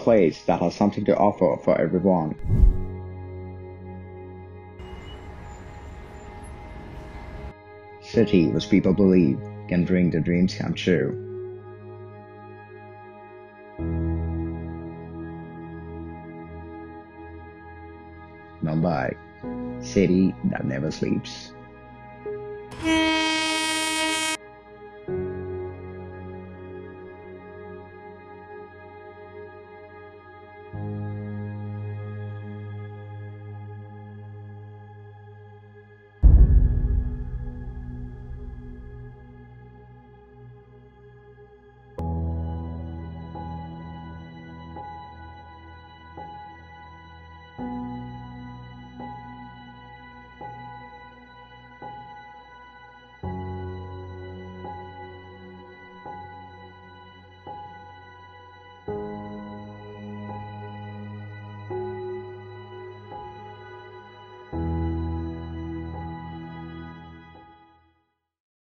place that has something to offer for everyone. City which people believe can bring their dreams come true. Mumbai, city that never sleeps.